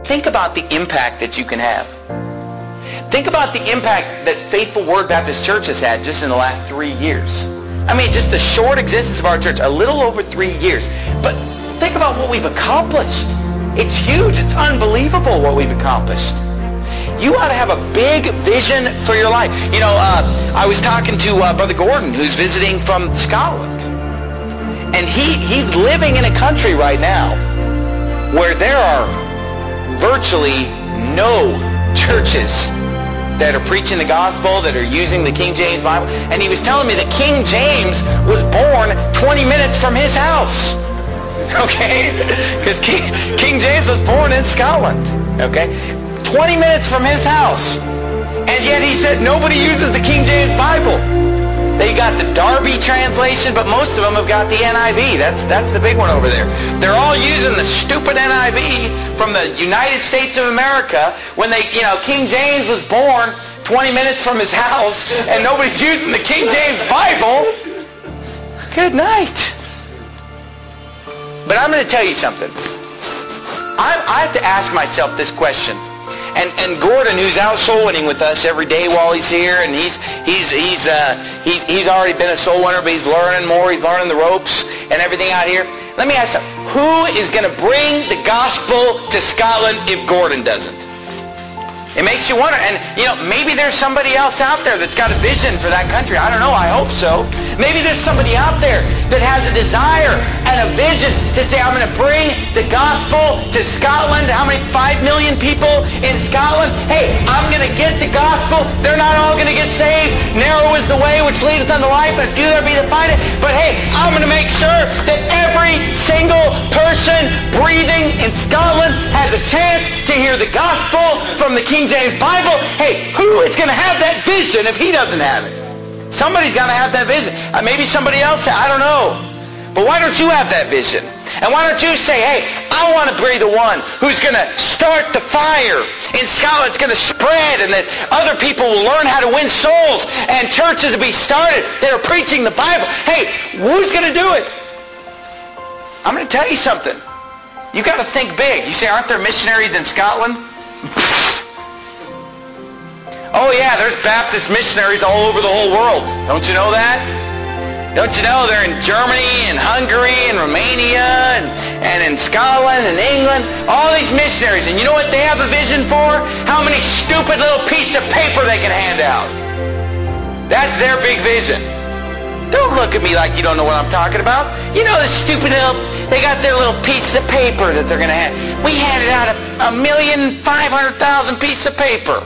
think about the impact that you can have. Think about the impact that Faithful Word Baptist Church has had just in the last 3 years. I mean, just the short existence of our church, a little over 3 years. But think about what we've accomplished. It's huge. It's unbelievable what we've accomplished. You ought to have a big vision for your life. You know, I was talking to Brother Gordon, who's visiting from Scotland. And he's living in a country right now where there are virtually no churches that are preaching the gospel, that are using the King James Bible. And he was telling me that King James was born 20 minutes from his house. Okay? Because King James was born in Scotland. Okay? 20 minutes from his house. And yet he said nobody uses the King James Bible. They got the Darby translation, but most of them have got the NIV. That's the big one over there. They're all using the stupid NIV from the United States of America when they, you know, King James was born 20 minutes from his house and nobody's using the King James Bible. Good night. But I'm going to tell you something. I have to ask myself this question. And Gordon, who's out soul winning with us every day while he's here, and he's already been a soul winner, but he's learning more. He's learning the ropes and everything out here. Let me ask you, who is going to bring the gospel to Scotland if Gordon doesn't? It makes you wonder. And, you know, maybe there's somebody else out there that's got a vision for that country. I don't know. I hope so. Maybe there's somebody out there that has a desire and a vision to say, I'm going to bring the gospel to Scotland. How many? 5 million people in Scotland? Hey, I'm going to get the gospel. They're not all going to get saved. Narrow is the way which leadeth unto life, and few there be that find it. But hey, I'm going to make sure that every single person breathing in Scotland has a chance to hear the gospel from the King James Bible. Hey, who is going to have that vision if he doesn't have it? Somebody's got to have that vision. Maybe somebody else, I don't know. But why don't you have that vision? And why don't you say, hey, I want to be the one who's going to start the fire in Scotland. It's going to spread, and that other people will learn how to win souls, and churches will be started that are preaching the Bible. Hey, who's going to do it? I'm going to tell you something. You got to think big. You say, aren't there missionaries in Scotland? Oh yeah, there's Baptist missionaries all over the whole world. Don't you know that? Don't you know they're in Germany and Hungary and Romania and in Scotland and England? All these missionaries. And you know what they have a vision for? How many stupid little pieces of paper they can hand out. That's their big vision. Don't look at me like you don't know what I'm talking about. You know the stupid little, they got their little pieces of paper that they're going to have. We handed out 1,500,000 pieces of paper.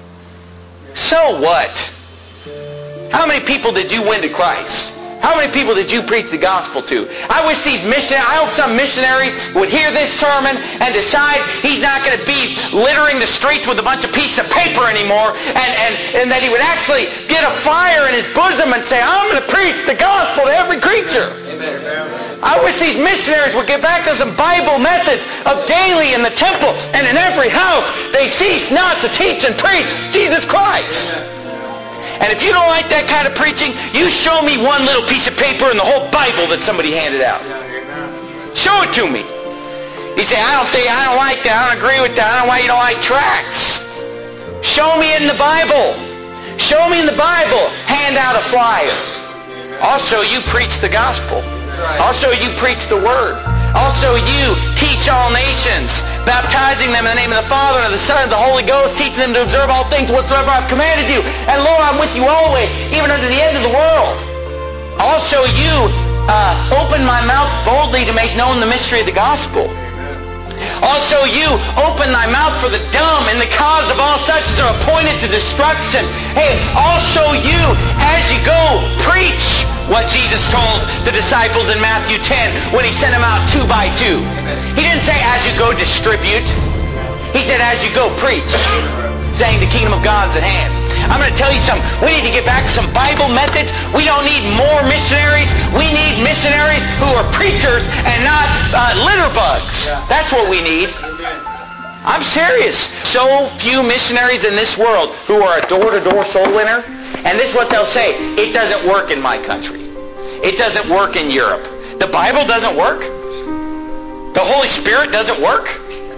So what? How many people did you win to Christ? How many people did you preach the gospel to? I wish these missionaries, I hope some missionary would hear this sermon and decide he's not going to be littering the streets with a bunch of pieces of paper anymore, and that he would actually get a fire in his bosom and say, I'm going to preach the gospel to every creature. I wish these missionaries would get back to some Bible methods of daily in the temple and in every house they cease not to teach and preach Jesus Christ. And if you don't like that kind of preaching, you show me one little piece of paper in the whole Bible that somebody handed out. Show it to me. You say, I don't like that, I don't agree with that, I don't know why you don't like tracts. Show me it in the Bible. Show me in the Bible. Hand out a flyer. Also, you preach the gospel. Also, you preach the word. Also, you teach all nations, baptizing them in the name of the Father and of the Son and of the Holy Ghost, teaching them to observe all things whatsoever I've commanded you. And Lord, I'm with you always, even unto the end of the world. Also, you open my mouth boldly to make known the mystery of the gospel. Also, you open thy mouth for the dumb and the cause of all such as are appointed to destruction. Hey, also you, as you go, preach what Jesus told the disciples in Matthew 10 when he sent them out 2 by 2. He didn't say, as you go, distribute. He said, as you go, preach, saying the kingdom of God's at hand. I'm going to tell you something. We need to get back to some Bible methods. We don't need more missionaries. We need missionaries who are preachers and not litter bugs. That's what we need. I'm serious. So few missionaries in this world who are a door-to-door soul winner. And this is what they'll say. It doesn't work in my country. It doesn't work in Europe. The Bible doesn't work. The Holy Spirit doesn't work.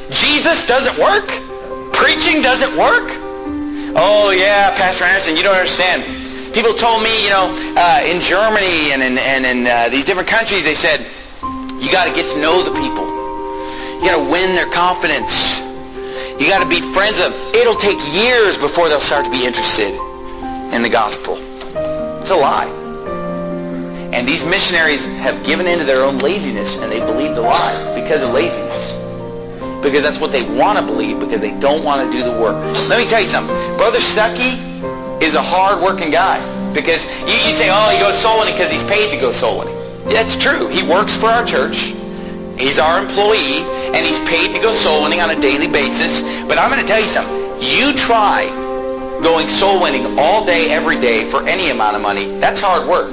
Jesus doesn't work? Preaching doesn't work? Oh yeah, Pastor Anderson, you don't understand. People told me, in Germany and in these different countries, they said, you got to get to know the people. You got to win their confidence. You got to be friends of them. It'll take years before they'll start to be interested in the gospel. It's a lie. And these missionaries have given into their own laziness, and they believe the lie because of laziness. Because that's what they want to believe, because they don't want to do the work. Let me tell you something. Brother Stuckey is a hard-working guy. Because you say, oh, he goes soul winning because he's paid to go soul winning. That's true. He works for our church. He's our employee, and he's paid to go soul winning on a daily basis. But I'm going to tell you something. You try going soul winning all day, every day for any amount of money. That's hard work.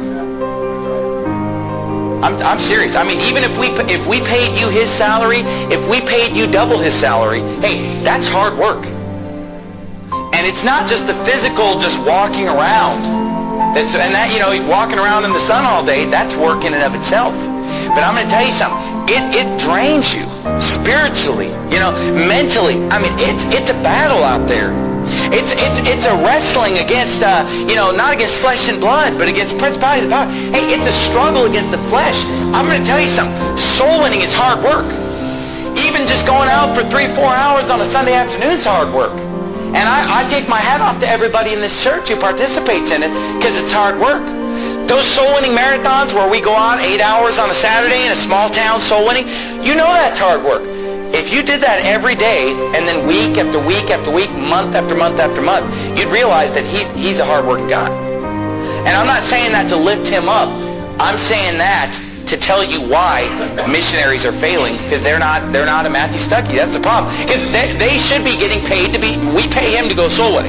I'm serious. I mean, even if we paid you his salary, if we paid you double his salary, hey, that's hard work. And it's not just the physical, just walking around. Walking around in the sun all day, that's work in and of itself. But I'm going to tell you something. It drains you spiritually, mentally. I mean, it's a battle out there. It's a wrestling against, not against flesh and blood, but against principalities and power. Hey, it's a struggle against the flesh. I'm going to tell you something. Soul winning is hard work. Even just going out for 3-4 hours on a Sunday afternoon is hard work. And I take my hat off to everybody in this church who participates in it, because it's hard work. Those soul winning marathons where we go out 8 hours on a Saturday in a small town soul winning, that's hard work. If you did that every day, and then week after week after week, month after month after month, you'd realize that he's a hard-working guy. And I'm not saying that to lift him up. I'm saying that to tell you why missionaries are failing, because they're not a Matthew Stuckey. That's the problem. They should be getting paid we pay him to go soul winning.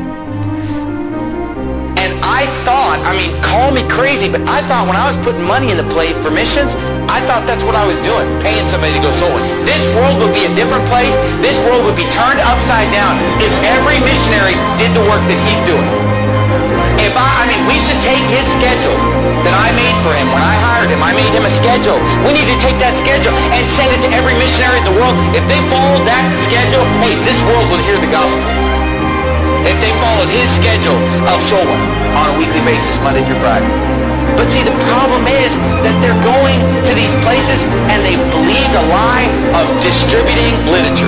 And I thought, call me crazy, but I thought when I was putting money in the plate for missions, I thought that's what I was doing, paying somebody to go soul winning. This world would be a different place. This world would be turned upside down if every missionary did the work that he's doing. We should take his schedule that I made for him when I hired him. I made him a schedule. We need to take that schedule and send it to every missionary in the world. If they followed that schedule, hey, this world would hear the gospel. If they followed his schedule of soul winning on a weekly basis, Monday through Friday. But see, the problem is that they're going to these places and they believe the lie of distributing literature.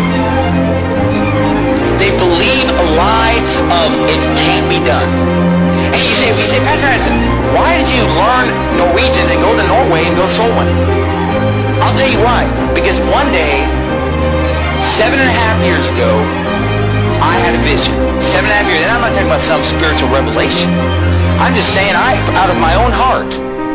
They believe a lie of it can't be done. And you say, Pastor Anderson, why did you learn Norwegian and go to Norway and go soul winning? I'll tell you why. Because one day, 7.5 years ago, I had a vision. 7.5 years, and I'm not talking about some spiritual revelation. I'm just saying, out of my own heart,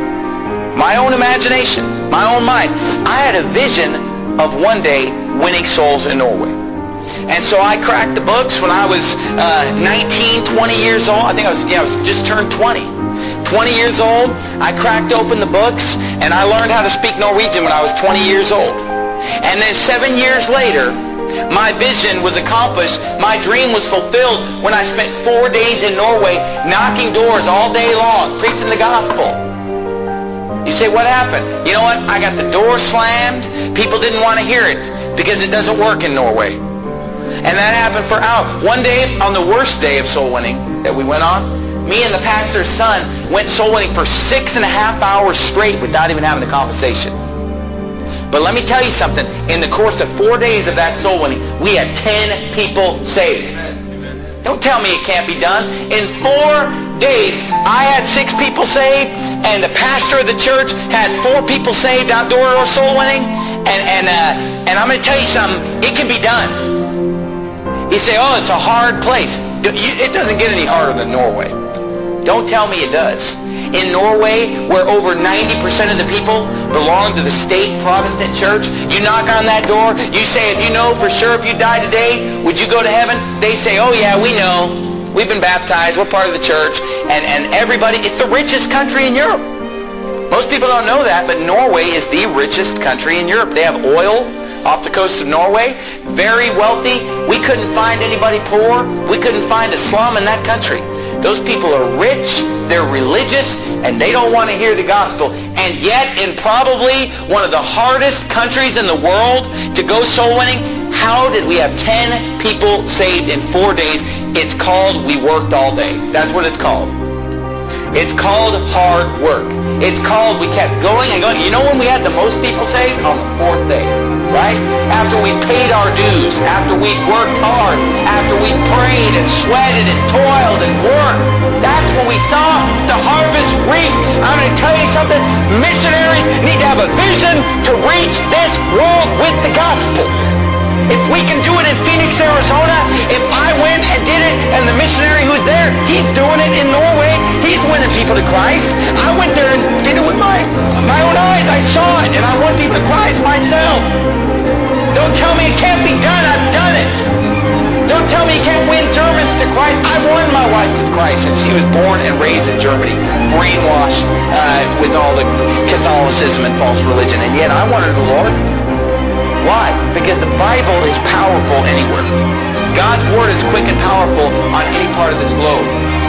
my own imagination, my own mind, I had a vision of one day winning souls in Norway. And so I cracked the books when I was 19, 20 years old. I think I was just turned 20. 20 years old, I cracked open the books, and I learned how to speak Norwegian when I was 20 years old. And then 7 years later, my vision was accomplished. My dream was fulfilled when I spent 4 days in Norway knocking doors all day long, preaching the gospel. You say, what happened? You know what? I got the door slammed. People didn't want to hear it because it doesn't work in Norway. And that happened for hours. One day, on the worst day of soul winning that we went on, me and the pastor's son went soul winning for 6.5 hours straight without even having a conversation. But let me tell you something. In the course of 4 days of that soul winning, we had 10 people saved. Don't tell me it can't be done. In 4 days, I had 6 people saved, and the pastor of the church had 4 people saved outdoor soul winning. And I'm going to tell you something. It can be done. You say, oh, it's a hard place. It doesn't get any harder than Norway. Don't tell me it does. In Norway, where over 90% of the people belong to the state Protestant church, you knock on that door, you say, if you know for sure if you die today, would you go to heaven? They say, oh yeah, we know. We've been baptized. We're part of the church. And everybody, it's the richest country in Europe. Most people don't know that, but Norway is the richest country in Europe. They have oil off the coast of Norway, very wealthy. We couldn't find anybody poor. We couldn't find a slum in that country. Those people are rich, they're religious, and they don't want to hear the gospel. And yet, in probably one of the hardest countries in the world to go soul winning, How did we have 10 people saved in 4 days? It's called we worked all day. That's what it's called. It's called hard work. It's called we kept going and going. You know when we had the most people saved? On the 4th day, right? After we paid our dues, after we worked hard, after we prayed and sweated and toiled and worked. That's when we saw the harvest reap. I'm going to tell you something. Missionaries need to have a vision to reach this world with the gospel. If we can do it in Phoenix, Arizona, if I went and did it and the missionary who's there, he's doing it in Norway, he's winning people to Christ. I went there and did it with my own eyes. I saw it and I won people to Christ myself. Don't tell me it can't be done. I've done it. Don't tell me you can't win Germans to Christ. I won my wife to Christ, and she was born and raised in Germany, brainwashed with all the Catholicism and false religion, and yet I wanted the Lord. Why? Because the Bible is powerful anywhere. God's Word is quick and powerful on any part of this globe.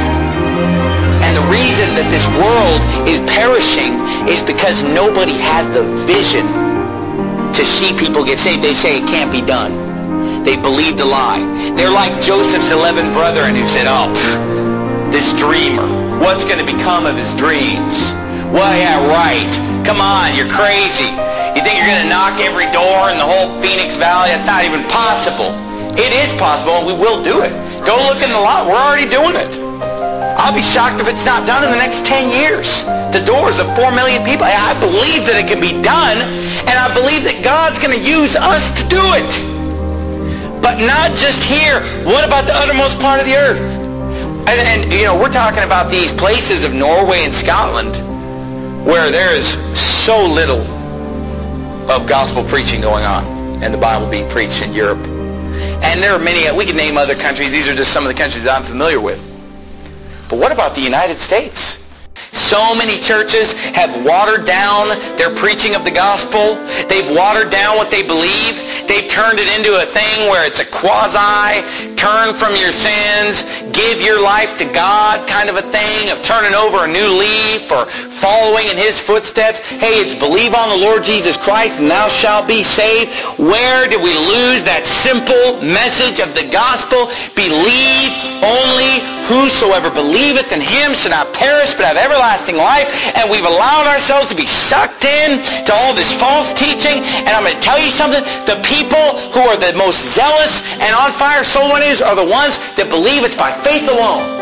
And the reason that this world is perishing is because nobody has the vision to see people get saved. They say it can't be done. They believed a lie. They're like Joseph's 11 brethren who said, oh, this dreamer, what's going to become of his dreams? Well, yeah, right. Come on, you're crazy. You think you're going to knock every door in the whole Phoenix Valley? That's not even possible. It is possible, and we will do it. Go look in the lot. We're already doing it. I'll be shocked if it's not done in the next 10 years. The doors of 4 million people. I believe that it can be done, and I believe that God's going to use us to do it. But not just here. What about the uttermost part of the earth? And you know, we're talking about these places of Norway and Scotland where there is so little of gospel preaching going on and the Bible being preached in Europe. And there are many, we could name other countries. These are just some of the countries that I'm familiar with. But what about the United States? So many churches have watered down their preaching of the gospel. They've watered down what they believe. They've turned it into a thing where it's a quasi, turn from your sins, give your life to God kind of a thing of turning over a new leaf or following in His footsteps. Hey, it's believe on the Lord Jesus Christ and thou shalt be saved. Where did we lose that simple message of the gospel? Believe only whosoever believeth in Him shall not perish but have everlasting life. And we've allowed ourselves to be sucked in to all this false teaching. And I'm going to tell you something. The people who are the most zealous and on fire soul winners are the ones that believe it's by faith alone.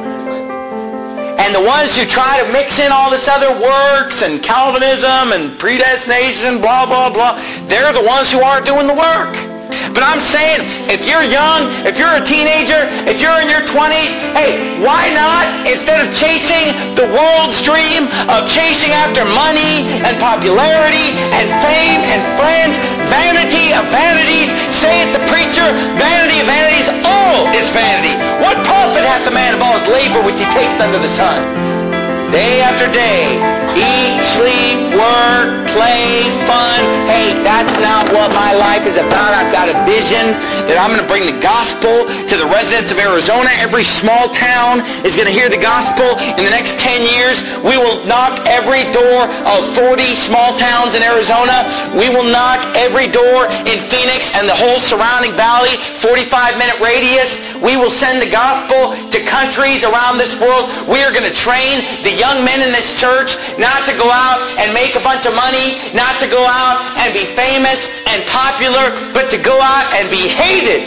And the ones who try to mix in all this other works and Calvinism and predestination, blah, blah, blah, they're the ones who aren't doing the work. But I'm saying, if you're young, if you're a teenager, if you're in your 20s, hey, why not, instead of chasing the world's dream of chasing after money and popularity and fame and friends, vanity of vanities, saith the preacher, vanity of vanities, all is vanity. What profit hath the man of all his labor which he taketh under the sun? Day after day, eat, sleep, work, play, fun. Hey, that's not what my life is about. I've got a vision that I'm going to bring the gospel to the residents of Arizona. Every small town is going to hear the gospel. In the next 10 years, we will knock every door of 40 small towns in Arizona. We will knock every door in Phoenix and the whole surrounding valley, 45-minute radius. We will send the gospel to countries around this world. We are going to train the young men in this church not to go out and make a bunch of money, not to go out and be famous and popular, but to go out and be hated.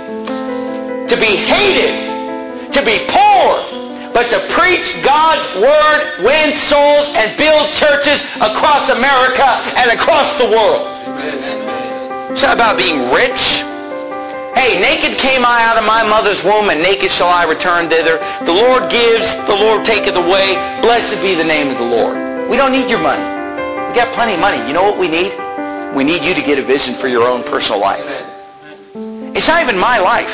To be hated. To be poor. But to preach God's word, win souls, and build churches across America and across the world. It's not about being rich. Hey, naked came I out of my mother's womb, and naked shall I return thither. The Lord gives, the Lord taketh away. Blessed be the name of the Lord. We don't need your money. We got plenty of money. You know what we need? We need you to get a vision for your own personal life. It's not even my life.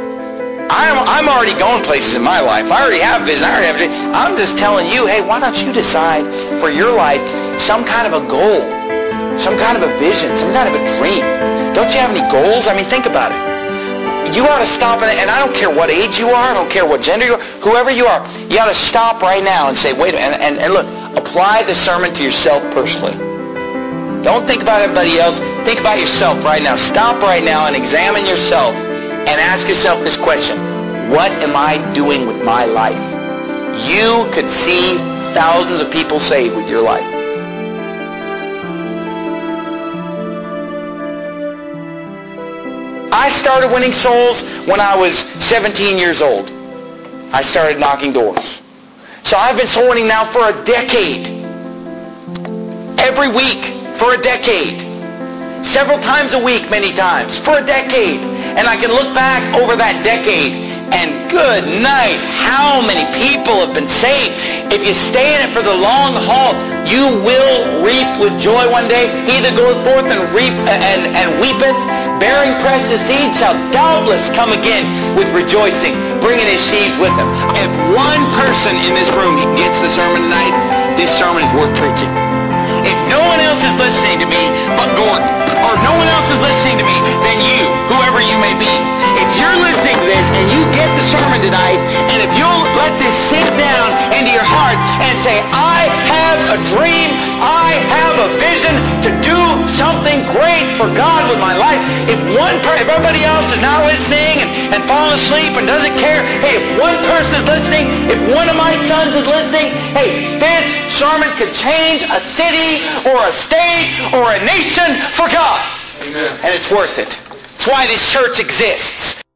I'm already going places in my life. I already have a vision. I'm just telling you, hey, why don't you decide for your life some kind of a goal, some kind of a vision, some kind of a dream? Don't you have any goals? I mean, think about it. You ought to stop, and I don't care what age you are, I don't care what gender you are, whoever you are, you ought to stop right now and say, wait a minute, and look, apply the sermon to yourself personally. Don't think about everybody else. Think about yourself right now. Stop right now and examine yourself and ask yourself this question. What am I doing with my life? You could see thousands of people saved with your life. I started winning souls when I was 17 years old. I started knocking doors. So I've been soul winning now for a decade. Every week for a decade. Several times a week, many times, for a decade. And I can look back over that decade and good night, how many people have been saved. If you stay in it for the long haul, you will reap with joy one day. He that goeth forth and weepeth, bearing precious seed, shall doubtless come again with rejoicing, bringing his sheaves with him. If one person in this room gets the sermon tonight, this sermon is worth preaching. If no one else is listening to me but Gordon, or no one else is listening to me than you, whoever you may be, if you're listening to this and you get the sermon tonight, and if you'll let this sink down into your heart and say, I have a dream, I have a vision to do something great for God with my life. If everybody else is not listening and falling asleep and doesn't care, hey, if one person is listening, if one of my sons is listening, hey, this sermon could change a city or a state or a nation for God. Amen. And it's worth it. It's why this church exists.